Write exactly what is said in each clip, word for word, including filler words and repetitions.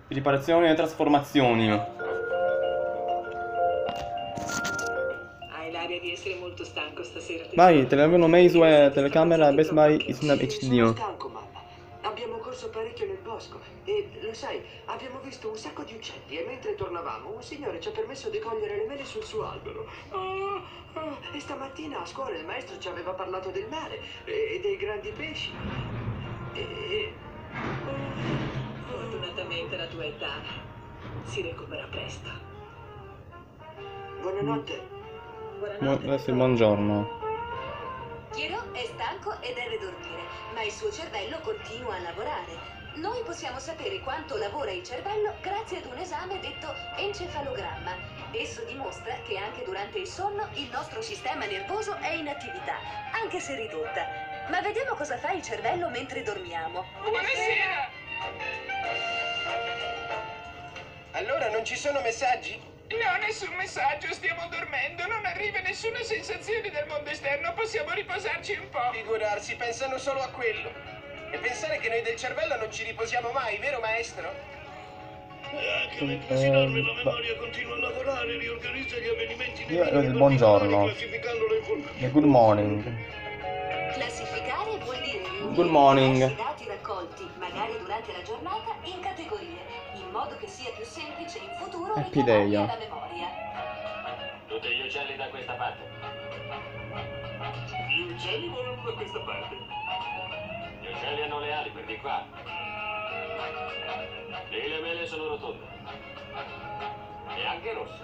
Riparazioni e trasformazioni. Hai l'aria di essere molto stanco stasera. Vai, telefono Maze, telecamera Best Buy in H D. Sono stanco, mamma. Abbiamo corso parecchio nel bosco e, lo sai, abbiamo visto un sacco di uccelli e mentre tornavamo un signore ci ha permesso di cogliere le mele sul suo albero. Oh, oh, e stamattina a scuola il maestro ci aveva parlato del mare e, e dei grandi pesci. E... e oh. Fortunatamente la tua età si recupera presto. Buonanotte. Buonanotte. Adesso il buongiorno. Chiro è stanco e deve dormire, ma il suo cervello continua a lavorare. Noi possiamo sapere quanto lavora il cervello grazie ad un esame detto encefalogramma. Esso dimostra che anche durante il sonno il nostro sistema nervoso è in attività, anche se ridotta. Ma vediamo cosa fa il cervello mentre dormiamo. Buonasera! Allora non ci sono messaggi? No, nessun messaggio, stiamo dormendo, non arriva nessuna sensazione del mondo esterno, possiamo riposarci un po'. Figurarsi, pensano solo a quello. E pensare che noi del cervello non ci riposiamo mai, vero maestro? E anche mentre si dorme la memoria continua a lavorare, riorganizza gli avvenimenti nei Io minimi il buongiorno. particolari, classificando le informazioni. E good morning. Classificare vuol dire riunire Good morning. diversi dati raccolti, magari durante la giornata, in categorie, in modo che sia più semplice in futuro Happy richiamarli day. alla memoria. Tutti gli uccelli da questa parte. Gli uccelli volano da questa parte. Gli uccelli hanno le ali, per di qua. E le mele sono rotonde. E anche rosse.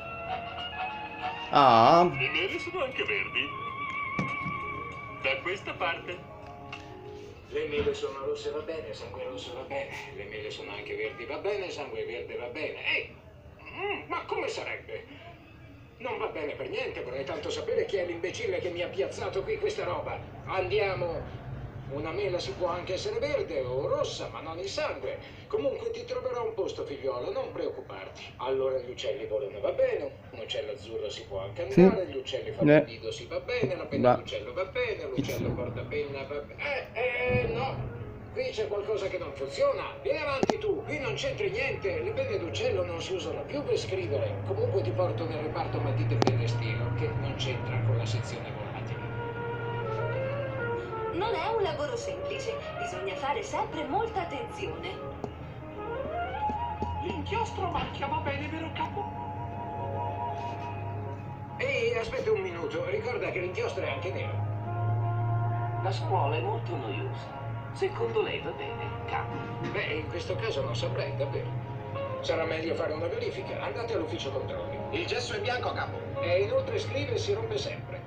Ah, Le mele sono anche verdi. Da questa parte. Le mele sono rosse, va bene, sangue rosso va bene. Le mele sono anche verdi, va bene, sangue verde va bene. Ehi, mm, ma come sarebbe? Non va bene per niente, vorrei tanto sapere chi è l'imbecille che mi ha piazzato qui questa roba. Andiamo. Una mela si può anche essere verde o rossa, ma non il sangue. Comunque ti troverò un posto, figliolo, non preoccuparti. Allora gli uccelli volano, va bene. Un uccello azzurro si può anche andare, gli uccelli fanno il nido, si va bene, la penna Va. d'uccello va bene, l'uccello porta penna va bene. Eh, eh, no. Qui c'è qualcosa che non funziona. Vieni avanti tu, qui non c'entri niente. Le penne d'uccello non si usano più per scrivere. Comunque ti porto nel reparto matite penne stilo, che non c'entra con la sezione volatile. Non è un lavoro semplice, bisogna fare sempre molta attenzione. L'inchiostro macchia va bene, vero capo? Ehi, aspetta un minuto, ricorda che l'inchiostro è anche nero. La scuola è molto noiosa. Secondo lei va bene, capo? Beh, in questo caso non saprei, davvero. Sarà meglio fare una verifica. Andate all'ufficio controlli. Il gesso è bianco, capo. E inoltre scrive e si rompe sempre.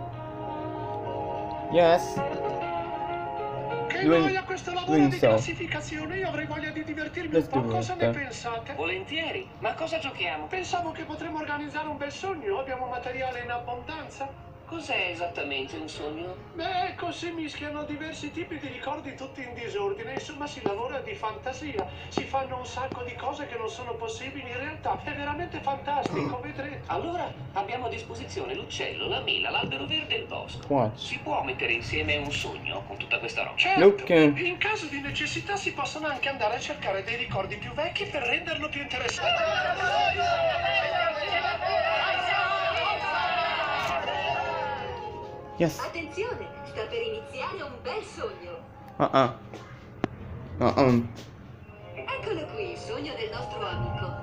yes. Che Doing- noia questo lavoro doing di so. classificazione, io avrei voglia di divertirmi Let's un po', do cosa it. ne pensate? Volentieri. Ma cosa giochiamo? Pensavo che potremmo organizzare un bel sogno, abbiamo materiale in abbondanza. Cos'è esattamente un sogno? Beh, così mischiano diversi tipi di ricordi tutti in disordine, insomma si lavora di fantasia, si fanno un sacco di cose che non sono possibili in realtà, è veramente fantastico, vedrete. Allora abbiamo a disposizione l'uccello, la mela, l'albero verde e il bosco. What? Si può mettere insieme un sogno con tutta questa roba? Certo, Look. in caso di necessità si possono anche andare a cercare dei ricordi più vecchi per renderlo più interessante. Yes. Attenzione, sta per iniziare un bel sogno. Ah ah. Ah ah. Eccolo qui, il sogno del nostro amico.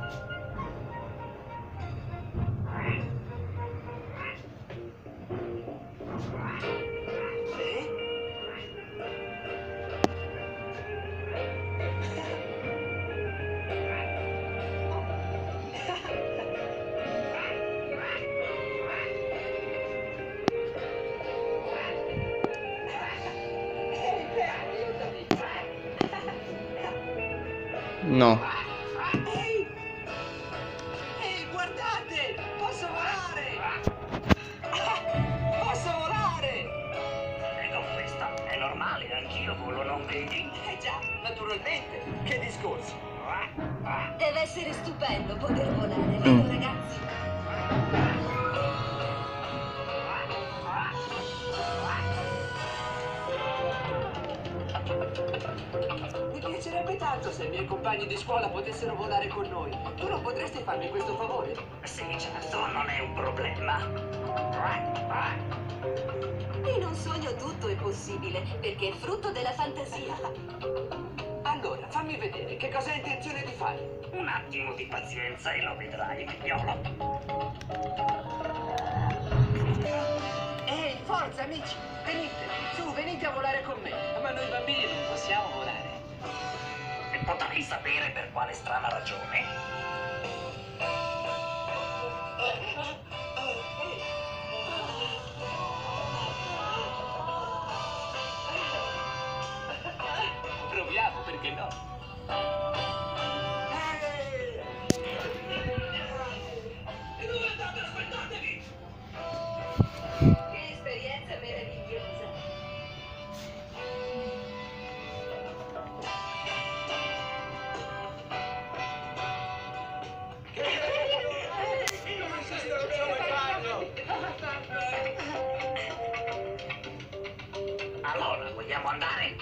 No. Ehi! Ehi, guardate! Posso volare! Ah, posso volare! E con questa è normale, anch'io volo, non vedi? Eh già, naturalmente! Che discorsi! Deve essere stupendo poter volare, vero ragazzi? Mi piacerebbe tanto se i miei compagni di scuola potessero volare con noi. Tu non potresti farmi questo favore? Sì, certo, non è un problema. In un sogno tutto è possibile, perché è frutto della fantasia. Allora, fammi vedere, che cosa hai intenzione di fare? Un attimo di pazienza e lo vedrai, figliolo. Ehi, forza amici, venite, su, venite a volare con me. Ma noi bambini non possiamo volare. E potrei sapere per quale strana ragione? Proviamo, perché no? E dove andate? Aspettatevi! Che esperienza meravigliosa. Allora, vogliamo andare?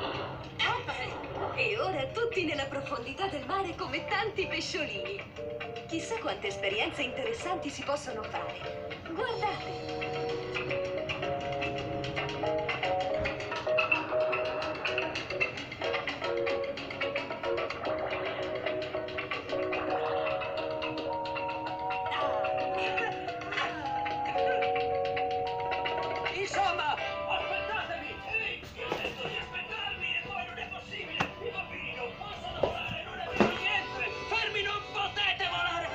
E ora tutti nella profondità del mare come tanti pesciolini. Chissà quante esperienze interessanti si possono fare. Guardate. Insomma, Aspettatevi! Ehi, vi ho detto di aspettarmi e poi non è possibile! I bambini non possono volare, non è vero niente! Fermi, non potete volare!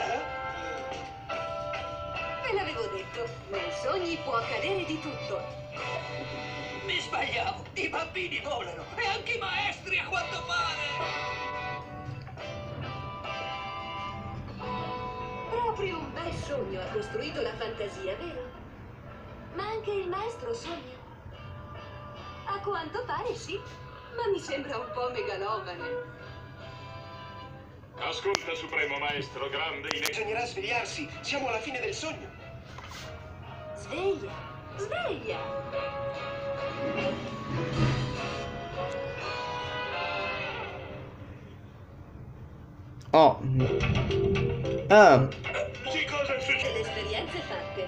Ve l'avevo detto, nei sogni può accadere di tutto. Mi sbagliavo! I bambini volano! E anche i maestri, a quanto pare! Proprio un bel sogno ha costruito la fantasia, vero? Ma anche il maestro sogna. A quanto pare sì, ma mi sembra un po' megalomane. Ascolta, Supremo Maestro, grande in... bisognerà svegliarsi, siamo alla fine del sogno. Sveglia, sveglia! Oh. Ah. Sì, cosa è successo? Le esperienze fatte.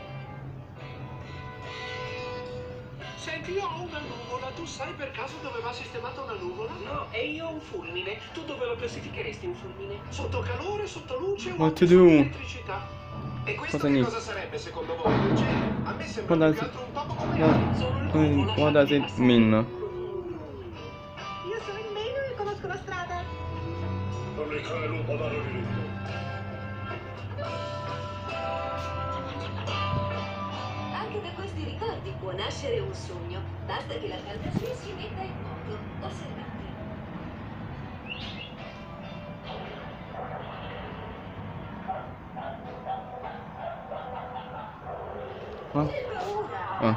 Senti, io ho una nuvola. Tu sai per caso dove va sistemata una nuvola? No, e io ho un fulmine. Tu dove lo classificheresti un fulmine? Sotto calore, sotto luce o What anche to sotto do? elettricità? E questo Cosa che ne- cosa sarebbe secondo voi? Un genio? A me sembra What più che does- altro un topo come What, altri. Sono il what- nuvola, what does lasciatemi it passare. mean? Io sono il meno e conosco la strada. Non le cae lupo da labirinto. Anche da questi ricordi può nascere un sogno. Basta che la fantasia si metta in moto. Osservate. Ah. Che paura! Ah.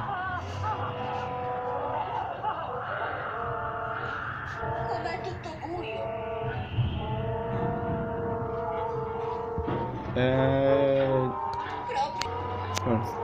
Com'è tutto buio? Eh. Proprio. Forse.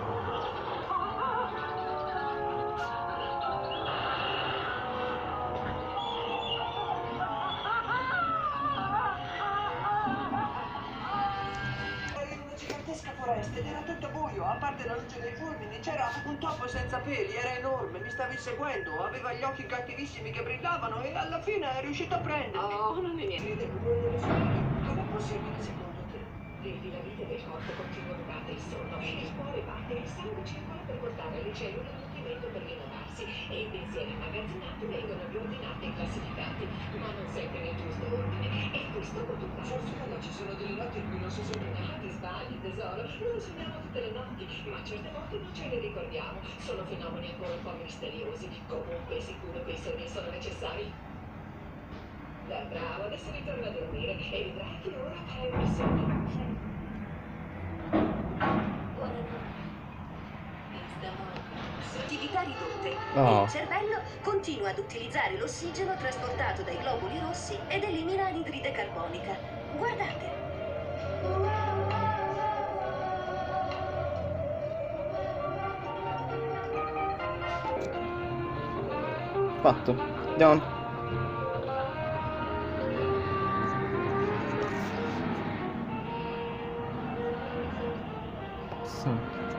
Ero in una gigantesca foresta ed era tutto buio, a parte la luce dei fulmini, c'era un topo senza peli, era enorme, mi stavi seguendo, aveva gli occhi cattivissimi che brillavano e alla fine è riuscito a prendermi. Oh, non è niente. Del rumore delle suore. Com'è possibile secondo te? Vedi, la vita del corpo continua a batte il sonno, il cuore batte, il sangue circola per portare alle cellule il nutrimento per rinnovarsi e i pensieri immagazzinati vengono riordinati e classificati, ma non sempre nel giusto ordine. E questo con tutta la fortuna ci sono delle notti in cui non si sono nati, sbagli, tesoro, noi sogniamo tutte le notti, ma certe volte non ce le ricordiamo. Sono fenomeni ancora un po' misteriosi, comunque è sicuro che i sogni sono necessari. Dai, bravo, adesso ritorna a dormire e vedrai che ora fai un sogno. Attività ridotte. Oh. Il cervello continua ad utilizzare l'ossigeno trasportato dai globuli rossi ed elimina l'anidride carbonica. Guardate. Fatto. Andiamo. Cazzo.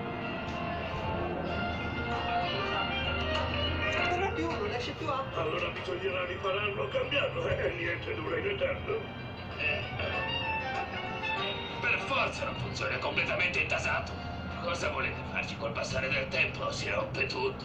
Non è più uno, non esce più a... Allora bisognerà ripararlo o cambiarlo, e niente dura in eterno. Per forza non funziona, è completamente intasato. Cosa volete farci col passare del tempo? Si rompe tutto.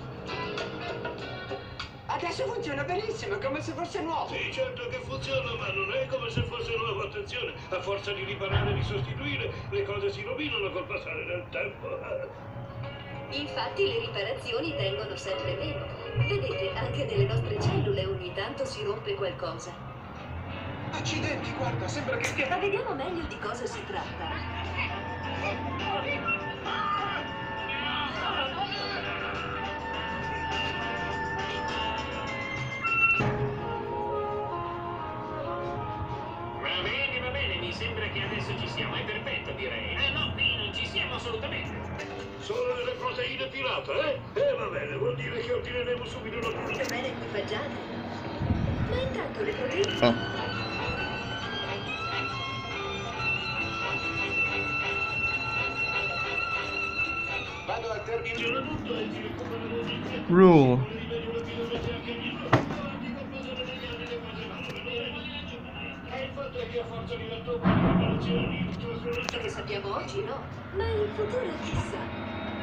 Adesso funziona benissimo, è come se fosse nuovo. Sì, certo che funziona, ma non è come se fosse nuovo. Attenzione, a forza di riparare e di sostituire, le cose si rovinano col passare del tempo. Infatti le riparazioni tengono sempre meno. Vedete, anche nelle nostre cellule ogni tanto si rompe qualcosa. Accidenti, guarda, sembra che stia... Ma vediamo meglio di cosa si tratta. Va bene, va bene, mi sembra che adesso ci siamo, è perfetto direi. Eh no, qui non ci siamo assolutamente. Solo delle proteine pirata, eh? Eh, va bene, vuol dire che ordineremo subito una... Che bene equipaggiate. Ma intanto le proteine... Ah. Vado al termine. Rule. Ciò che sappiamo oggi no, ma in futuro chissà.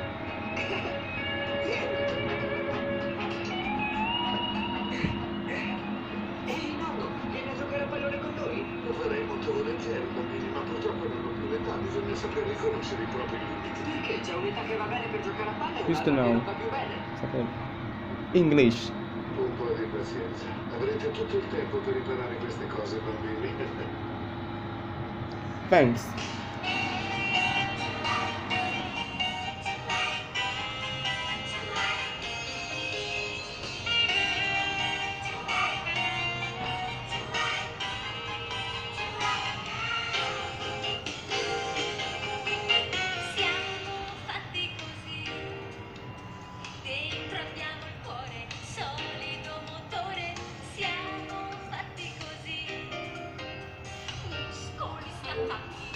Ehi, nonno, vieni a giocare a pallone con noi? Lo farei molto volentieri, bambini, ma purtroppo non ho più l'età, bisogna saper riconoscere i propri limiti. Perché c'è un'età che va bene per giocare a palla e Just un'altra che now. non va più bene? Sapere. English. Un po' di pazienza. Avrete tutto il tempo per riparare queste cose, bambini. Thanks. Siamo fatti così, dentro abbiamo il cuore, solido motore, siamo fatti così, muscoli scappati.